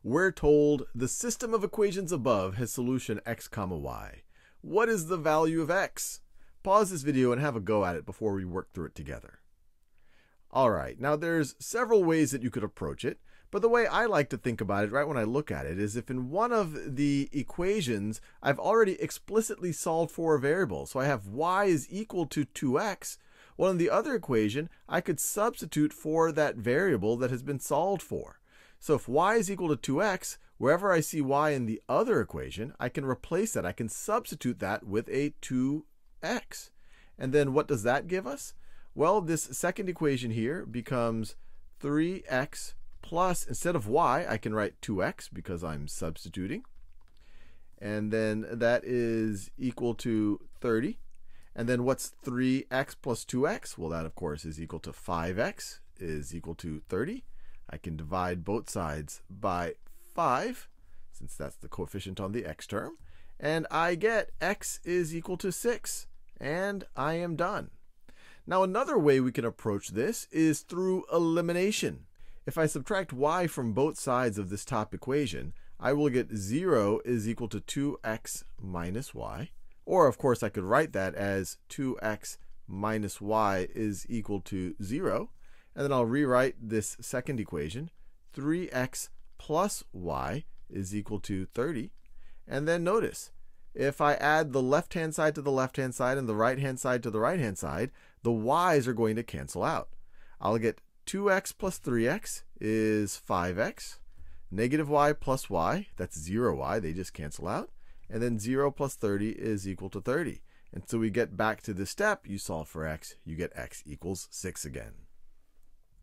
We're told the system of equations above has solution x comma y. What is the value of x? Pause this video and have a go at it before we work through it together. All right, now there's several ways that you could approach it, but the way I like to think about it right when I look at it is if in one of the equations I've already explicitly solved for a variable, so I have y is equal to 2x, well in the other equation I could substitute for that variable that has been solved for. So if y is equal to 2x, wherever I see y in the other equation, I can replace that. I can substitute that with a 2x. And then what does that give us? Well, this second equation here becomes 3x plus, instead of y, I can write 2x because I'm substituting. And then that is equal to 30. And then what's 3x plus 2x? Well, that of course is equal to 5x is equal to 30. I can divide both sides by 5, since that's the coefficient on the x term. And I get x is equal to 6. And I am done. Now another way we can approach this is through elimination. If I subtract y from both sides of this top equation, I will get 0 is equal to 2x minus y. Or of course I could write that as 2x minus y is equal to 0. And then I'll rewrite this second equation. 3x plus y is equal to 30. And then notice, if I add the left-hand side to the left-hand side and the right-hand side to the right-hand side, the y's are going to cancel out. I'll get 2x plus 3x is 5x. Negative y plus y, that's 0y, they just cancel out. And then 0 plus 30 is equal to 30. And so we get back to this step, you solve for x, you get x equals 6 again.